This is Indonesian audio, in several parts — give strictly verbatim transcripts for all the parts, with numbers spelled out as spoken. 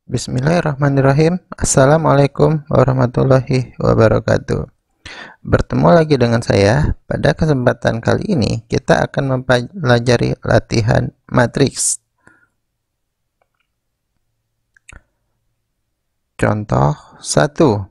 Bismillahirrahmanirrahim. Assalamualaikum warahmatullahi wabarakatuh. Bertemu lagi dengan saya. Pada kesempatan kali ini kita akan mempelajari latihan matriks. Contoh satu.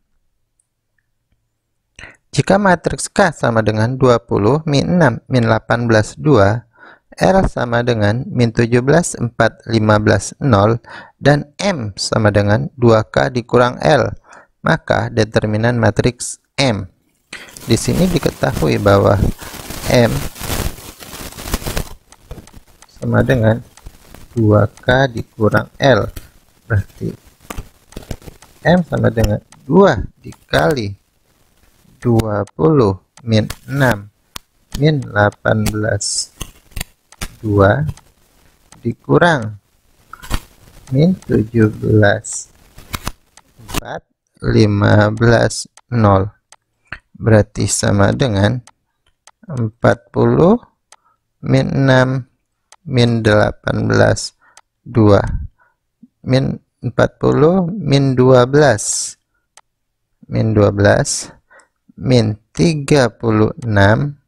Jika matriks K sama dengan dua puluh min enam min delapan belas dua, L sama dengan min tujuh belas empat lima belas nol, dan M sama dengan dua K dikurang L, maka determinan matriks M. Di sini diketahui bahwa M sama dengan dua K dikurang L, berarti M sama dengan dua dikali dua puluh min enam min delapan belas dua dikurang min tujuh belas empat lima belas nol, berarti sama dengan empat puluh min enam min delapan belas dua min empat puluh min dua belas min dua belas min tiga puluh enam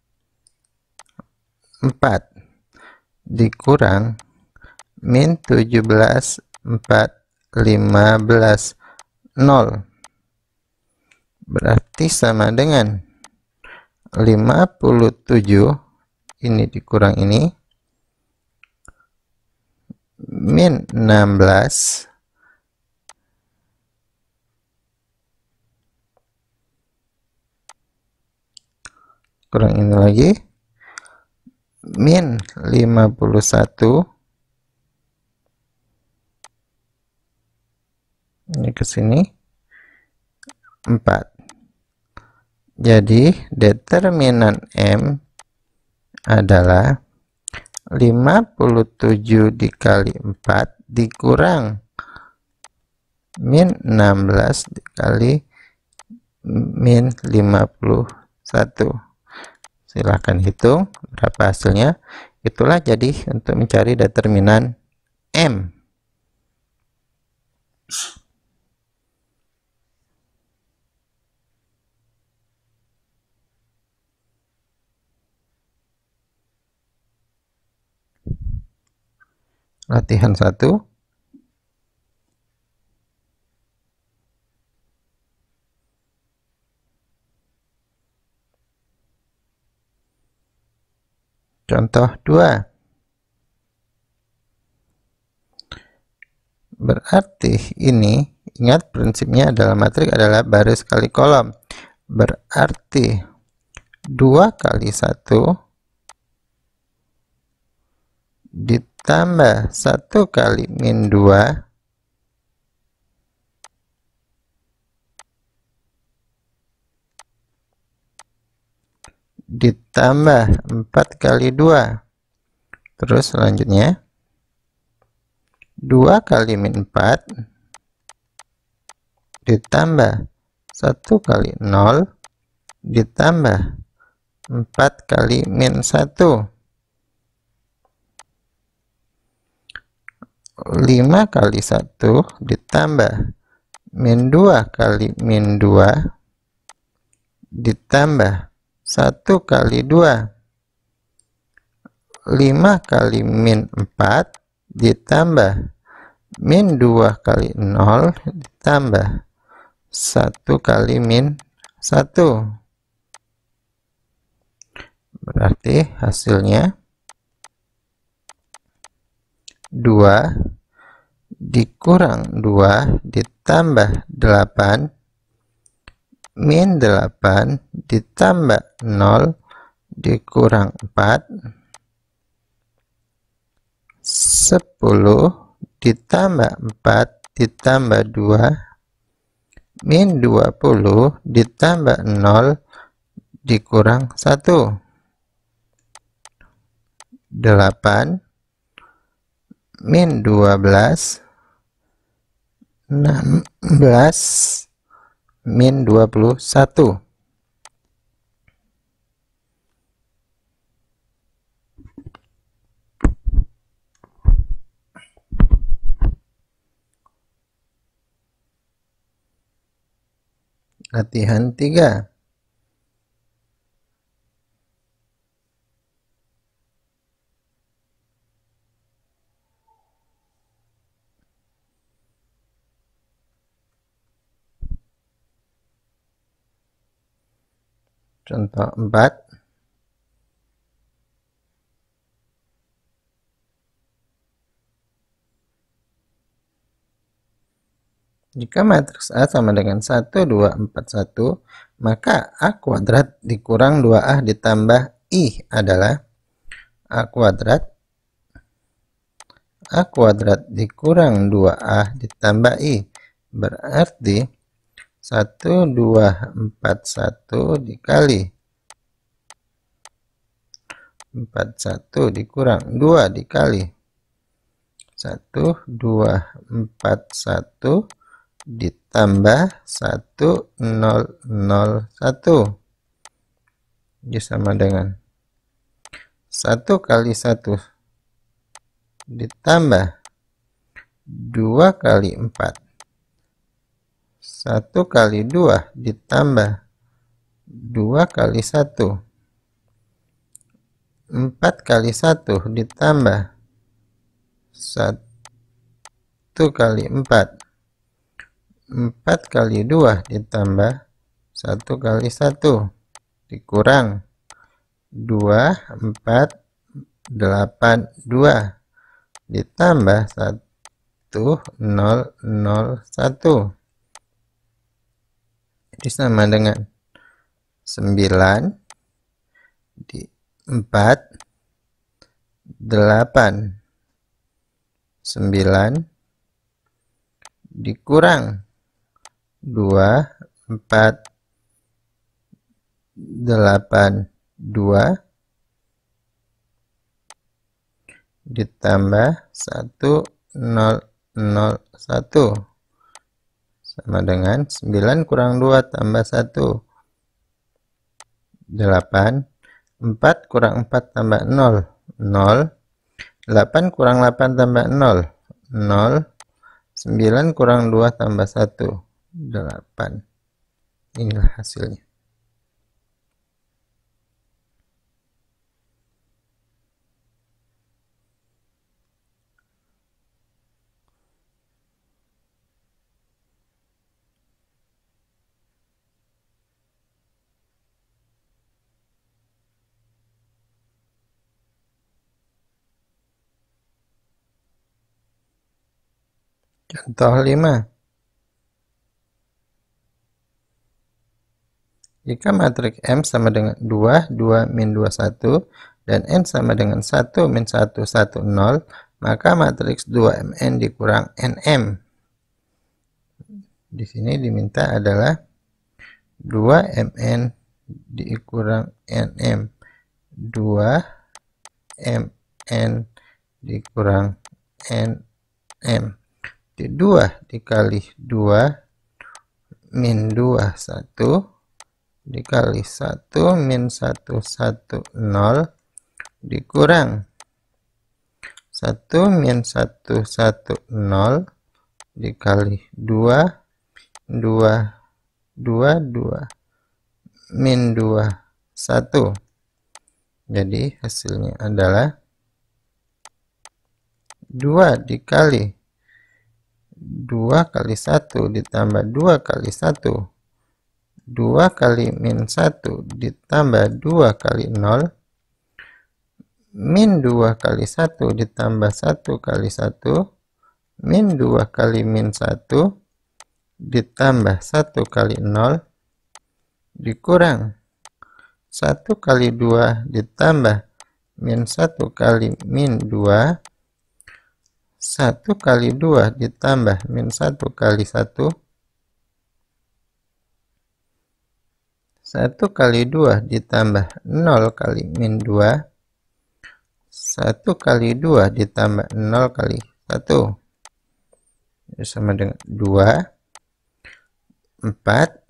empat dikurang min tujuh belas empat lima belas nol, berarti sama dengan lima puluh tujuh ini dikurang ini min enam belas kurang ini lagi min lima puluh satu, ini ke sini empat. Jadi determinan M adalah lima puluh tujuh dikali empat dikurang min enam belas dikali min lima puluh satu. Silahkan hitung berapa hasilnya. Itulah jadi untuk mencari determinan M. Latihan satu. Contoh dua. Berarti ini, ingat prinsipnya adalah matriks adalah baris kali kolom. Berarti dua kali satu ditambah satu kali min dua ditambah empat kali dua, terus selanjutnya dua kali min empat ditambah satu kali nol ditambah empat kali min satu, lima kali satu ditambah min dua kali min dua ditambah satu kali dua, lima kali min empat ditambah min dua kali nol ditambah satu kali min satu, berarti hasilnya dua dikurang dua ditambah delapan min delapan ditambah nol dikurang empat, sepuluh ditambah empat ditambah dua min dua puluh ditambah nol dikurang satu, delapan min dua belas, enam belas min dua puluh satu. Latihan tiga. Contoh empat. Jika matriks A sama dengan satu, dua, empat, satu, maka A kuadrat dikurang dua A ditambah I adalah A kuadrat A kuadrat dikurang dua A ditambah I. Berarti satu, dua, empat, satu dikali empat, satu dikurang dua dikali satu, dua, empat, satu ditambah satu, nol, nol, satu sama dengan satu kali satu ditambah dua kali empat, satu kali dua ditambah dua kali satu, empat kali satu ditambah satu kali empat, empat kali dua ditambah satu kali satu dikurang dua, empat, delapan, dua ditambah satu, nol, nol, satu. Jadi sama dengan sembilan di empat, delapan, sembilan dikurang dua, empat, delapan, dua ditambah satu, nol, nol, satu sama dengan sembilan kurang dua tambah satu, delapan, empat kurang empat tambah nol, nol, delapan kurang delapan tambah nol, nol, sembilan kurang dua tambah satu, delapan. Inilah hasilnya. Contoh lima. Jika matriks M sama dengan dua, dua, min dua, satu, dan N sama dengan satu, min satu, satu, nol, maka matriks dua M N dikurang N M. Di sini diminta adalah dua M N dikurang N M. dua M N dikurang N M. dua dikali dua min dua, satu dikali satu min satu, satu, nol dikurang satu min satu, satu, nol dikali dua, dua, dua, dua min dua, satu. Jadi hasilnya adalah dua dikali dua kali satu ditambah dua kali satu, dua kali min satu ditambah dua kali nol, min dua kali satu ditambah satu kali satu, min dua kali min satu ditambah satu kali nol, dikurang satu kali dua ditambah min satu kali min dua, satu kali dua ditambah min satu kali satu, satu kali dua ditambah nol kali min dua, satu kali dua ditambah nol kali satu, sama dengan dua, empat,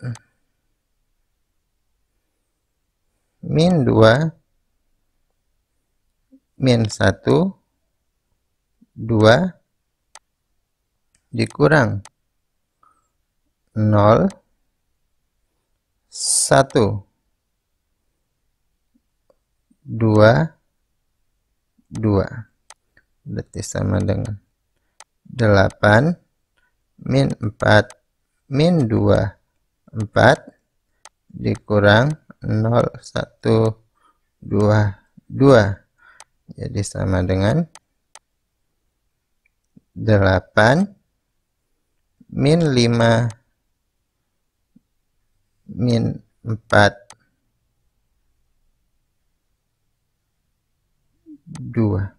min dua, min satu, dua, dikurang nol, satu, dua, dua. Berarti sama dengan delapan min empat min dua, empat dikurang nol, satu, dua, dua. Jadi sama dengan delapan min lima min empat, dua.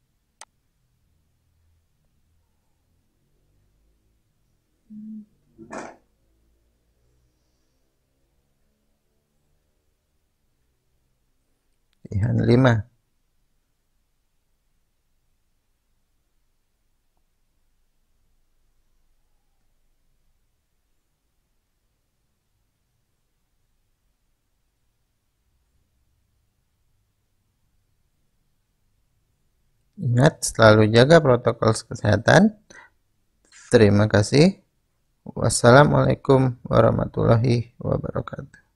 Pilihan lima. Ingat, selalu jaga protokol kesehatan. Terima kasih. Wassalamualaikum warahmatullahi wabarakatuh.